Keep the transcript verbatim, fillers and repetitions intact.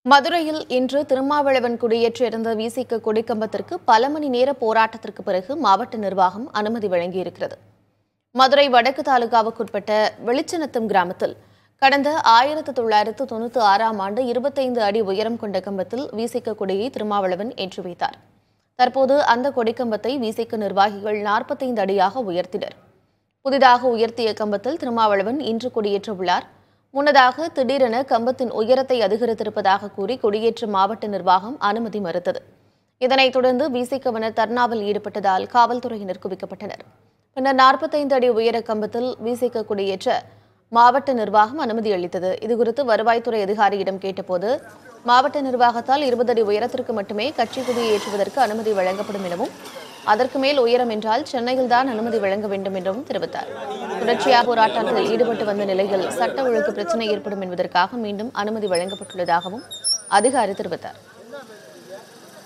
மதுரையில் இன்று திருமாவளவன் குடியேற்றியிருந்த விசிக கொடிக்கம்பத்திற்கு பல மணி நேர போராட்டத்திற்கு பிறகு மாவட்ட நிர்வாகம் அனுமதி வழங்கியிருக்கிறது. மதுரை வடக்கு தாலுகாவுக்குட்பட்ட வெளிச்சநத்தம் கிராமத்தில் கடந்த ஆயிரத்து தொள்ளாயிரத்து தொன்னூற்றி ஆறாம் ஆண்டு இருபத்தைந்து அடி உயரம் கொண்ட கம்பத்தில் விசிக கொடியை திருமாவளவன் ஏற்றி வைத்தார். தற்போது அந்த கொடிக்கம்பத்தை விசிக நிர்வாகிகள் நாற்பத்தைந்து அடியாக உயர்த்தினர். புதிதாக உயர்த்திய கம்பத்தில் திருமாவளவன் இன்று கொடியேற்ற உள்ளார். முன்னதாக திடீரென கம்பத்தின் உயரத்தை அதிகரித்திருப்பதாக கூறி கொடியேற்ற மாவட்ட நிர்வாகம் அனுமதி மறுத்தது. இதனைத் தொடர்ந்து விசிகவினர் தர்ணாவில் ஈடுபட்டதால் காவல்துறையினர் குவிக்கப்பட்டனர். பின்னர் நாற்பத்தைந்து அடி உயர கம்பத்தில் விசிக கொடியேற்ற மாவட்ட நிர்வாகம் அனுமதி அளித்தது. இதுகுறித்து வருவாய்த்துறை அதிகாரியிடம் கேட்டபோது மாவட்ட நிர்வாகத்தால் இருபது அடி உயரத்திற்கு மட்டுமே கட்சி கொடியை ஏற்றுவதற்கு அனுமதி வழங்கப்படும் எனவும், அதற்கு மேல் உயரம் என்றால் சென்னையில்தான் அனுமதி வழங்க வேண்டும் என்றும் தெரிவித்தார். தொடர்ச்சியாக போராட்டத்தில் ஈடுபட்டு வந்த நிலையில் சட்ட ஒழுங்கு பிரச்சினை ஏற்படும் என்பதற்காக மீண்டும் அனுமதி வழங்கப்பட்டுள்ளதாகவும் அதிகாரி தெரிவித்தார்.